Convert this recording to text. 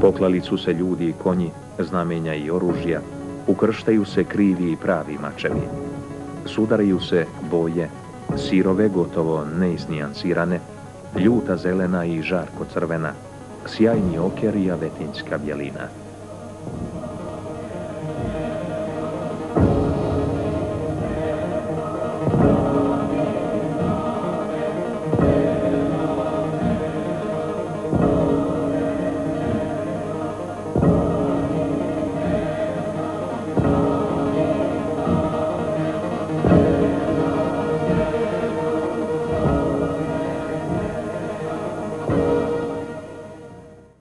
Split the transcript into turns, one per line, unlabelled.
Poklali su se ljudi i konji, znamenja i oružja, ukrštaju se krivi i pravi mačevi. Sudaraju se boje, sirove gotovo neiznijansirane, ljuta zelena i žarko crvena, sjajni oker i avetinjska bjelina.